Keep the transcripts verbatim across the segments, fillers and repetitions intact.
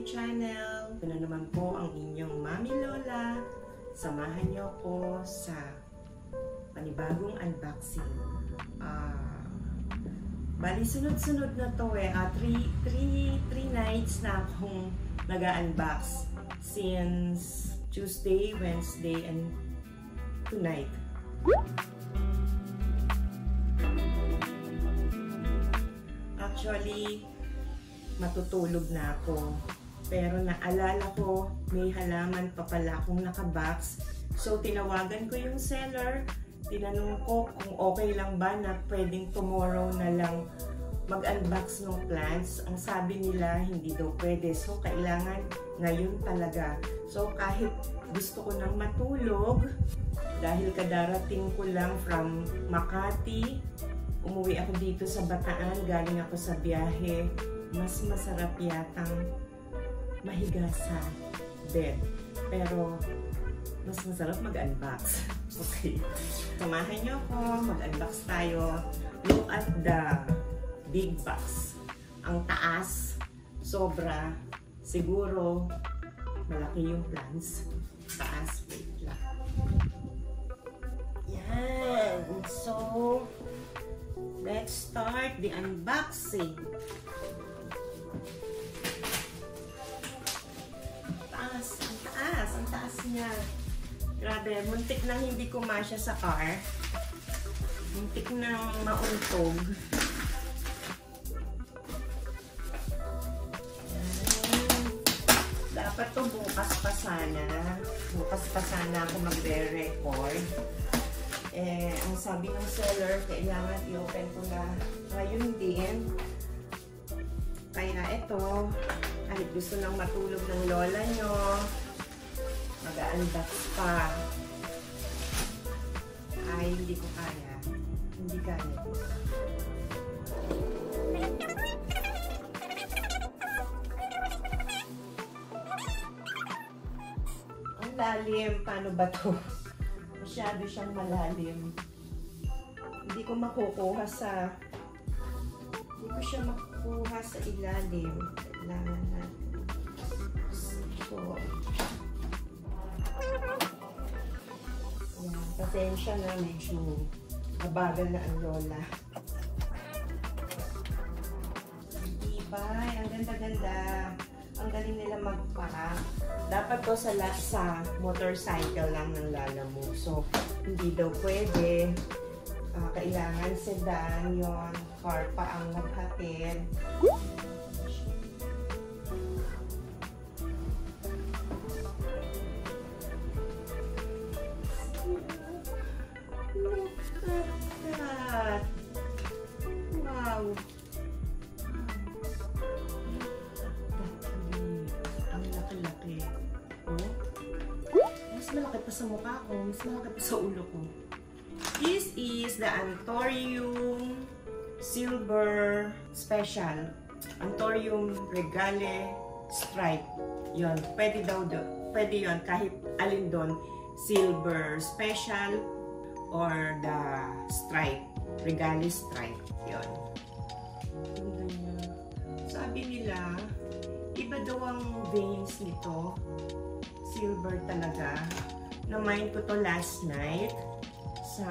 channel. Ito na naman po ang inyong Mami Lola. Samahan niyo ko sa panibagong unboxing. Uh, bali, sunod-sunod na to eh. Uh, three, three, three nights na akong nag-unbox since Tuesday, Wednesday, and tonight. Actually, matutulog na ako. Pero naalala ko, may halaman pa pala akong nakabox. So, tinawagan ko yung seller. Tinanong ko kung okay lang ba na pwedeng tomorrow na lang mag-unbox ng plants. Ang sabi nila, hindi daw pwede. So, kailangan ngayon talaga. So, kahit gusto ko nang matulog, dahil kadarating ko lang from Makati, umuwi ako dito sa Bataan, galing ako sa biyahe, mas masarap yatang mahiga sa bed. Pero, mas masarap mag-unbox. Okay. Samahan niyo ako, mag-unbox tayo. Look at the big box. Ang taas, sobra. Siguro, malaki yung plants. Taas, wait lang. Yan. So, let's start the unboxing. Taas, ang taas, ang taas niya. Grabe, muntik nang hindi kumasya sa car. Muntik nang mauntog. Dapat to bukas pa sana. Bukas pa sana ako magre-record. Eh, ang sabi ng seller, kailangan i-open ko na ngayon din. Kaya ito, kahit gusto nang matulog ng lola nyo, mag-unbox pa. Ay, hindi ko kaya. Hindi kaya. Ang lalim. Paano ba to? Masyado siyang malalim. Hindi ko makukuha sa hindi ko siya makukuha sa ilalim. Kailangan natin. So, yan. Pasensya na, medyo mabagal na ang lola. Diba? Ang ganda-ganda. Ang galing nila magpack. Dapat to sa, sa motorcycle lang ng lala mo. So, hindi daw pwede. Uh, kailangan sedan yon, car pa ang maghatid. Look at that! Wow! Ang laki-laki. Oh? Mas malaki pa sa mukha ko. Mas malaki pa sa ulo ko. This is the Anthurium Silver Special. Anthurium Regale Stripe. Yon, pwede daw do. Pwede yon kahit alin doon. Silver Special or the Stripe. Regale Stripe. Yon. Sabi nila, iba daw ang veins nito. Silver talaga. Na-mind ko to last night sa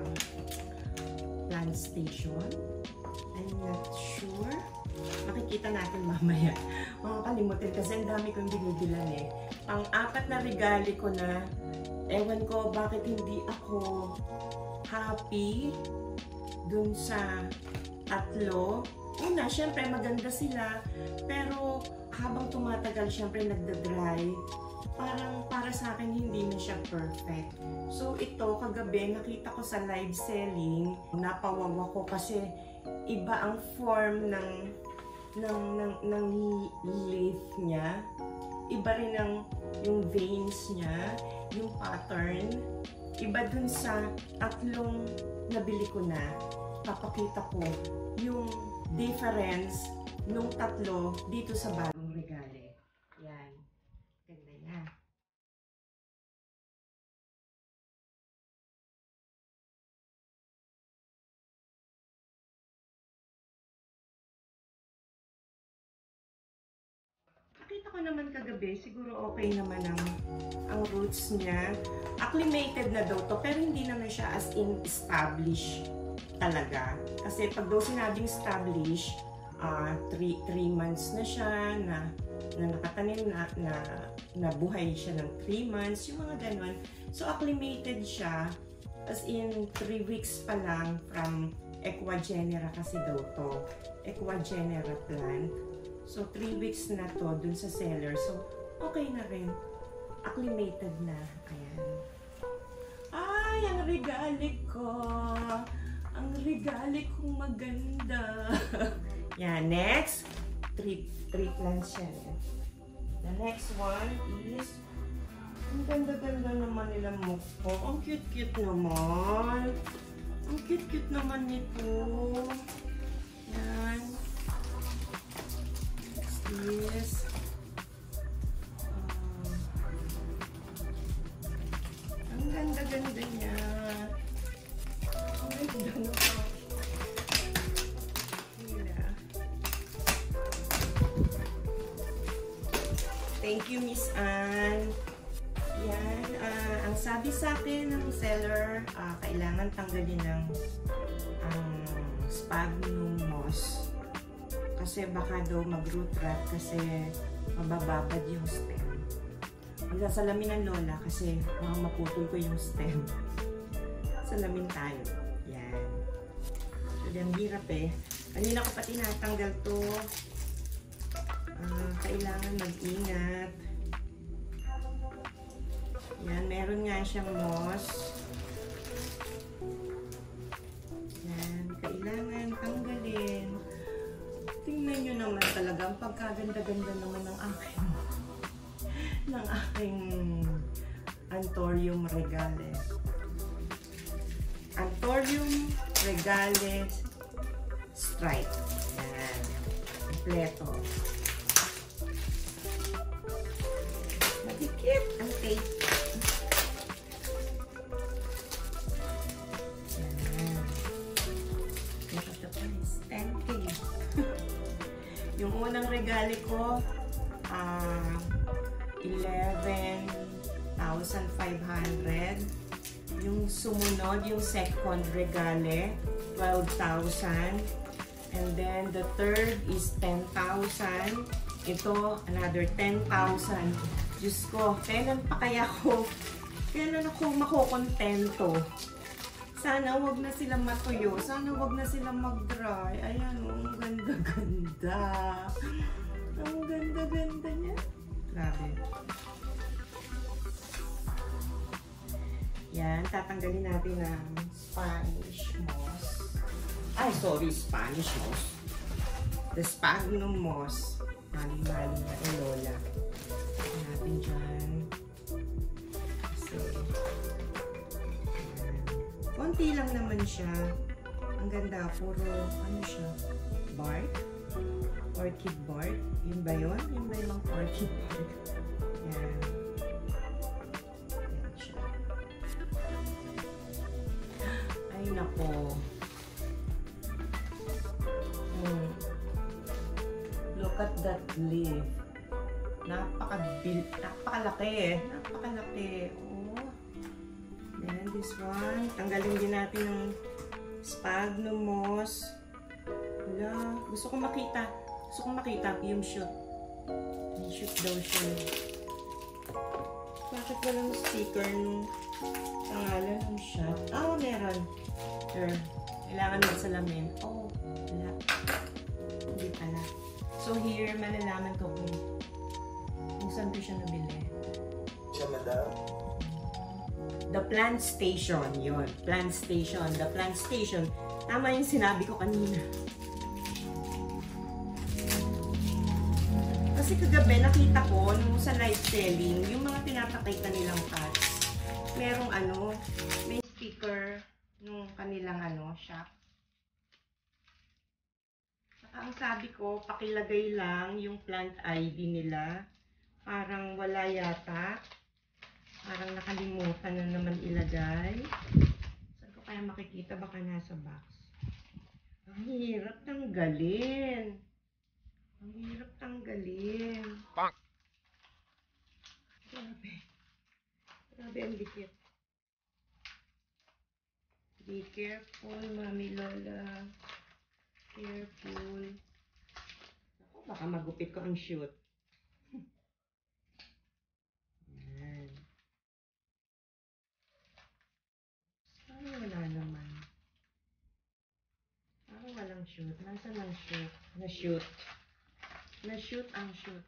plant station. I'm not sure. Makikita natin mamaya. Makakalimutin kasi ang dami kong binibilan eh. Pang-apat na regalo ko na. Ewan ko bakit hindi ako happy dun sa tatlo. Una, syempre maganda sila. Pero habang tumatagal, syempre nagda-dry. Parang para sa akin hindi na siya perfect. So ito, kagabi nakita ko sa live selling, napawawa ko kasi iba ang form ng ng ng, ng leaf niya. Iba rin ang yung veins niya, yung pattern. Iba dun sa tatlong nabili ko na. Papakita ko yung difference nung tatlo dito sa bagong regale. Yan. Ganda niya. Pakita ko ko naman kagabi, siguro okay naman ang, ang roots niya. Acclimated na daw to, pero hindi naman siya as in established talaga. Kasi pag daw sinabing established, uh, three months na siya, na, na nakatanim na, na, na buhay siya ng three months, yung mga ganon. So acclimated siya, as in three weeks pa lang from Ecuagenera kasi daw to. Ecuagenera plant. So, three weeks na to dun sa seller. So, okay na rin. Acclimated na. Ayan. Ay, ang regalik ko. Ang regalik kong maganda. Yan, next. Three, three plants yan. The next one is, ang ganda-ganda naman nila mukha. Ang cute-cute naman. Ang cute-cute naman nito. Yan. Yes. Um, ang ganda-ganda niya. Ang ganda na pa. Thank you, Miss Anne. Yan. Uh, ang sabi sa akin ng seller, uh, kailangan tanggalin ng ang sphagnum moss. Kasi baka daw mag-root rot kasi mabababad yung stem. Magsasalamin ng lola kasi baka maputol ko yung stem. Salamin tayo. Yan. So, ang hirap eh. Kanina ko pa tinatanggal to. Uh, kailangan mag-ingat. Yan. Meron nga siyang moss. Yan. Kailangan tanggalin. Tingnan nyo naman talaga, ang pagkaganda-ganda naman ng aking ng aking Anthurium regale. Anthurium regale stripe. Yan. Kompleto. Madikit ang tape. Yung unang regalo ko, uh, eleven thousand five hundred. Yung sumunod, yung second regale, twelve thousand. And then the third is ten thousand. Ito, another ten thousand. Diyos ko, kailan pa kaya ako, kailan ako makokontento? Sana wag na sila matuyo. Sana wag na sila mag-dry. Ayan, oh, ang ganda-ganda. Ang ganda-ganda niya. Grabe. Yan, tatanggalin natin ang Spanish moss. Ay, sorry, Spanish moss. The sphagnum moss. Mali-mali na yung lola. Ito natin dyan. Kasi, konti lang naman siya. Ang ganda. Puro, ano siya? Bark? Orchid bark? Yun ba yun? Yun ba yung orchid bark? Yan. Yan siya. Ay, nako. Hmm. Look at that leaf. Napaka-bil, napakalaki eh. Napakalaki. Oh. Then this one. Tanggalin din natin ng sphagnum moss. Wala. Gusto ko makita. Gusto ko makita yung shoot. Yung shoot daw siya. Bakit walang sticker ng pangalan ng shot? Ah, oh, meron. Sure. Kailangan magsalamin. Oh, wala. Hindi pala. So here, malalaman ko kung kung saan ko siya nabili. Siya, madam? The plant station, yun. Plant station. The plant station. Tama yung sinabi ko kanina. Kasi kagabi nakita ko nung sa live selling, yung mga pinapakita nilang pots, merong ano, may sticker nung kanilang ano, shop. Saka ang sabi ko, pakilagay lang yung plant I D nila. Parang wala yata. Parang nakalimutan na naman ilagay. Saan ko kaya makikita? Baka nasa box. Ang hirap tanggalin. Ang hirap tanggalin. Grabe. Grabe ang dikit. Be careful, Mami Lola. Careful. Ako, baka magupit ko ang shoot. Yan. Parang wala naman. Parang walang shoot. Nasaan ang shoot? Na-shoot. Na-shoot ang shoot.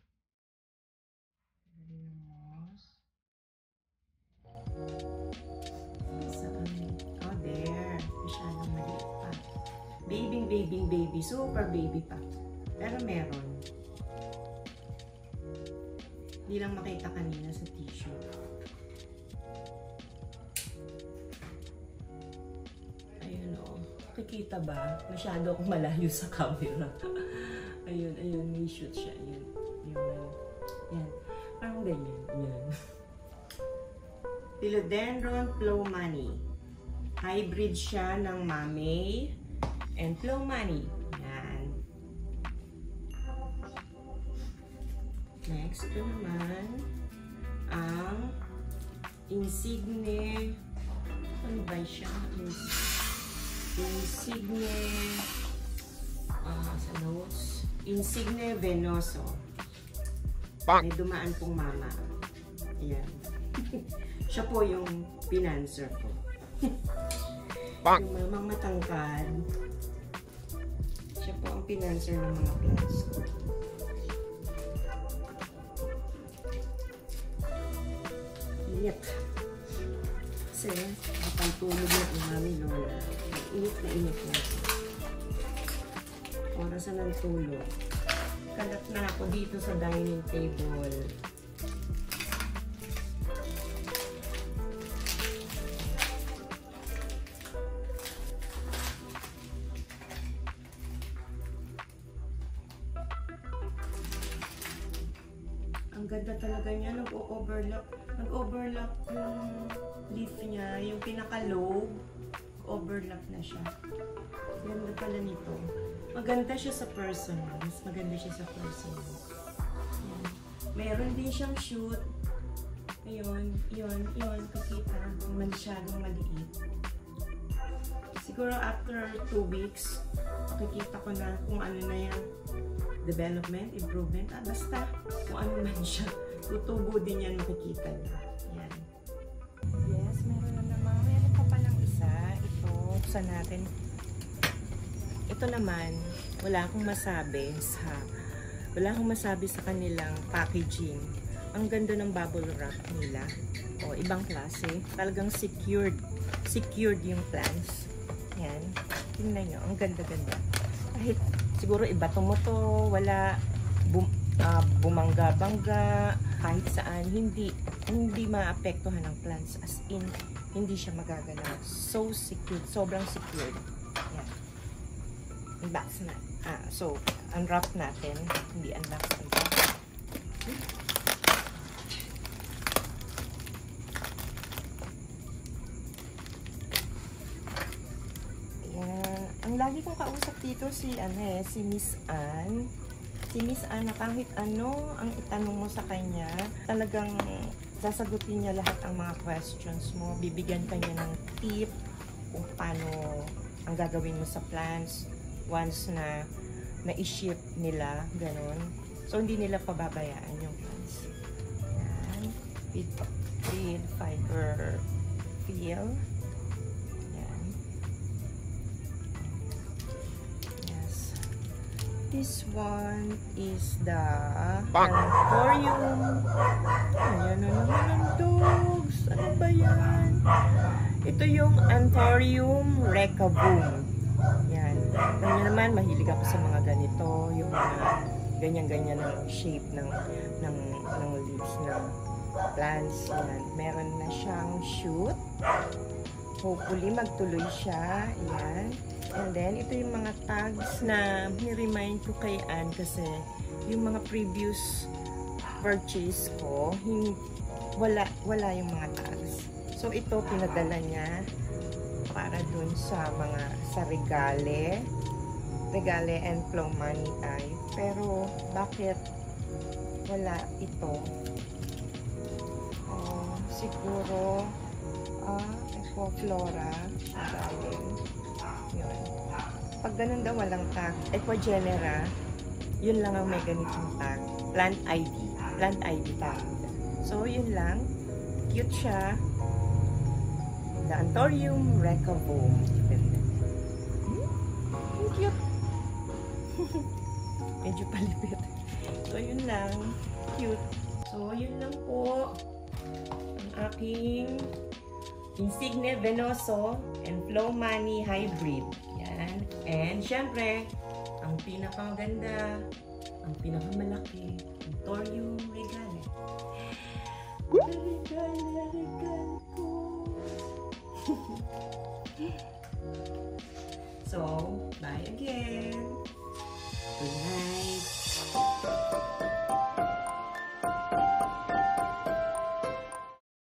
Saan? Oh, there. Masyadong maliit pa. Baby, baby, baby. Super baby pa. Pero meron. Hindi lang makita kanina sa tissue. Ayun o. Kikita ba? Masyado akong malayo sa camera. Ayun, ayun. May shoot siya. Ayun. Ayun. Yan. Parang ganyan. Yan. Philodendron Plowmani. Hybrid siya ng Mamey and Plowmani. Yan. Next, ito naman ang Insigne. Ano ba siya? Insigne uh, sa notes. Insigne Venoso. May dumaan pong mama. Ayan. Siya po yung pinanser ko. Yung mamang matangkad. Siya po ang pinanser ng mga plants ko. Init. Kasi, kapag tulog na ang Mami Lola, init na init na. Orasan ng tulog. Kalat na ako dito sa dining table. Ang ganda talaga niya, nag-overlap. Nag-overlap yung leaf niya, yung pinaka-lobe, overlap na siya. Ganda pala nito. Maganda siya sa personal. Mas maganda siya sa personal. Ayan. Meron din siyang shoot. Ayun, yun, yun, kakita. Masyadong maliit. Siguro after two weeks, makikita ko na kung ano na yan. Development, improvement, ah, basta kung ano man siya. Tutubo din yan, makikita na. Yan. Yes, meron na naman. Meron pa palang isa. Ito, buksan natin. Ito naman, wala akong masabi sa wala akong masabi sa kanilang packaging. Ang ganda ng bubble wrap nila. O, ibang klase. Talagang secured. Secured yung plants. Yan. Tingnan nyo. Ang ganda-ganda. Kahit siguro ibato mo to, wala bum, uh, bumangga-bangga, kahit saan, hindi hindi maapektuhan ng plants. As in, hindi siya magagalaw. So secured. Sobrang secured. Yan. Unbox na. Ah, so, unwrap natin. Hindi unbox. Unbox. Ayan. Ang lagi kong kausap dito si, ano eh, si Miss Ann. Si Miss Ann na kahit ano ang itanong mo sa kanya, talagang sasagutin niya lahat ang mga questions mo. Bibigyan ka niya ng tip kung paano ang gagawin mo sa plants. Once na na-ship nila, ganun. So, hindi nila pababayaan yung plants. Yan. Feed, feed fiber feel. Yan. Yes. This one is the Anthurium. Ayan na naman ang dogs. Ano ba yan? Ito yung Anthurium recavum. Yan. Alam naman, mahilig ako sa mga ganito, yung mga ganyan-ganyan ng shape ng, ng, ng leaves ng plants. Yan. Meron na siyang shoot. Hopefully, magtuloy siya. Yan. And then, ito yung mga tags na ni-remind ko kay Ann kasi yung mga previous purchase ko, hindi, wala, wala yung mga tags. So, ito, pinadala niya para dun sa mga sa regale regale and Plowmani type, pero bakit wala ito? siguro ah, Equiflora. Galing. Yun. Pag ganun daw walang tag. Equagenera, yun lang ang may ganitong tag. Plant I D. Plant I D tag. So, yun lang. Cute siya. The Anthurium recavum. Hmm? Cute. Medyo palipit. So, yun lang. Cute. So, yun lang po. Ang aking Insigne Venoso and Flow Money Hybrid. Yan. And, syempre, ang pinakaganda, ang pinakamalaki, Anthurium regale. Regale, regale ko. So, bye again. Good night.